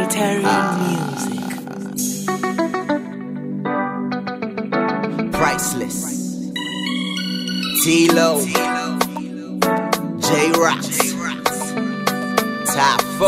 Proletarian music. Priceless. T-Lo, J-Rocks, Tafo.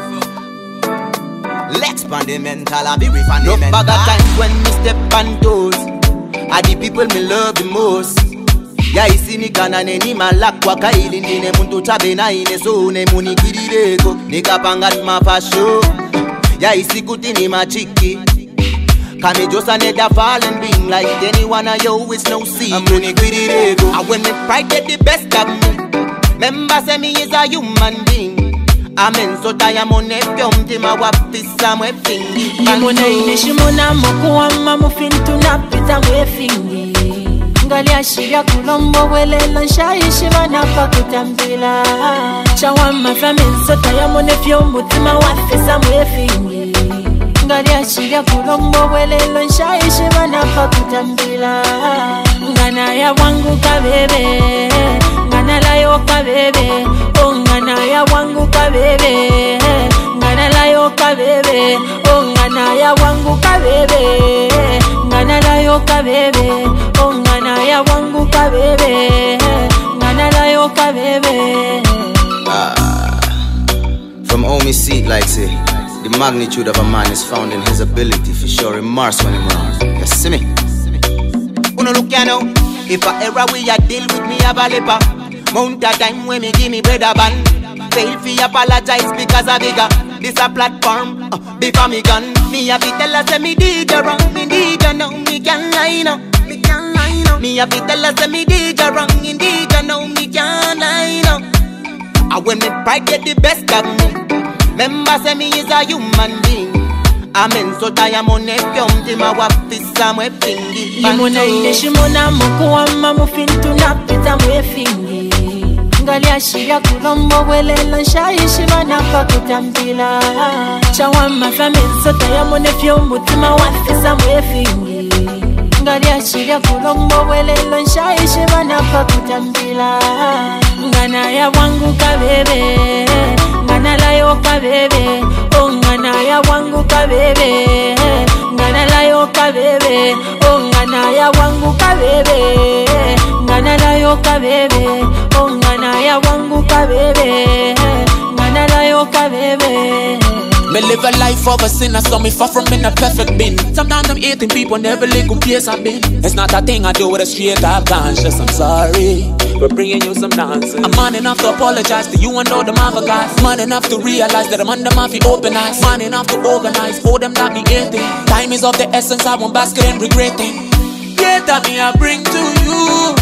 Let's fundamental, I be refundamental. No bag of times when me step on toes, are the people me love the most. Ya isi ni kana neni malakwa kaili ndine muntu tabe na ine so ne muni kidireko nikapangat mapasho. Ya isi kuti ni machiki kami josa neda fallen being like anyone of you is no secret. Muni kidireko and when me pride get the best of me, member say me is a human being. Amen so taya mone pyomti mawapisa mwe fingi Yimona ineshimona mokuwa mamufintu na pita mwe fingi Ngali ashiria kulombo welela nshayishi wanapa kutambila Chawama famenso taya mone fyomutima wafisa mwe fingi Ngali ashiria kulombo welela nshayishi wanapa kutambila Ngana ya wangu kabebe Ngana layo kabebe Ngana ya wangu kabebe Ngana layo kabebe Ngana ya wangu kabebe Ngana layo kabebe Ngana ya wangu kabebe Ngana layo kabebe From all me seat like say the magnitude of a man is found in his ability for sure remorse when him wrong. You see me? Uno look ya know. If I error we a deal with me a balipa. Mount a time when me give me bread a band. Fail fi apologize because I bigger. This a platform before me gun. Me a fi tell her say me did you wrong. Me did you know me can lie now. Me can lie now. Me a fi tell her say me did you wrong. Indeed you know me can lie now. And when me pride get the best of me, member say me is a human being. Amen so taya mone pyomti mawapisa mwe fingi Yimona ineshimona mokuwa mamufintu na pita mwe fingi Ngali ashiria kulombo welela nshayishi wanapa kutambila Chawama famenso taya mone fyomutima wafisa mwe fingi Ngali ashiria kulombo welela nshayishi wanapa kutambila Ngana ya wangu kabebe Ngana layo kabebe Ngana ya wangu kabebe Ngana layo kabebe Ngana ya wangu kabebe Ngana layo kabebe Ngana ya wangu kabebe Ngana layo kabebe Me live a life of a sinner, so me far from being a perfect being. Sometimes I'm hating people, never live good place I've been. It's not a thing I do with a straight up conscience. I'm sorry for bringing you some nonsense. I'm man enough to apologize to you and all them other guys. Man enough to realize that I'm under my feet open eyes. Man enough to organize for them not me hating. Time is of the essence, I won't basket and regretting. Yeah, that me I bring to you.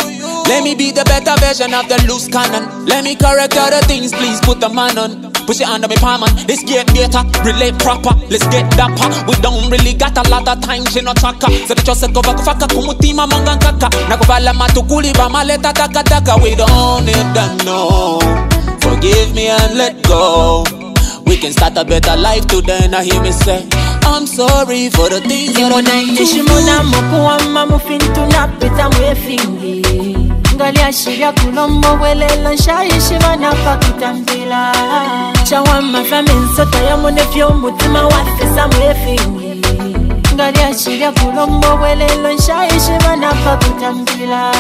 Let me be the better version of the loose cannon. Let me correct other things, please put the man on. Push it under me palm on. Let's get better, relate proper. Let's get dapper. We don't really got a lot of time, she no tracker. So the chose go back kufaka kumutima mangankaka. Nakuvala matukuli ba maleta taka taka. We don't need to know. Forgive me and let go. We can start a better life today. Now hear me say I'm sorry for the things that I done to you. Yimona mokuwa mamufintu na pita mwe fingi Ngali ashiria kulombo welela nshayishi wanapa kutambila Chawama famenso taya mone fyomutima wafisa mwe fingi Ngali ashiria kulombo welela nshayishi wanapa kutambila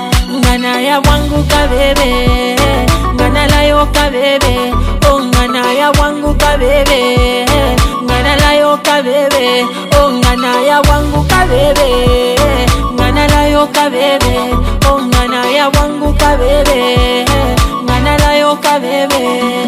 Ngana ya wangu kabebe Ngana layo kabebe Ngana ya wangu kabebe Ngana layo kabebe Ngana ya wangu kabebe Ngana layo kabebe Ngana ya wangu kabebe Ngana layo kabebe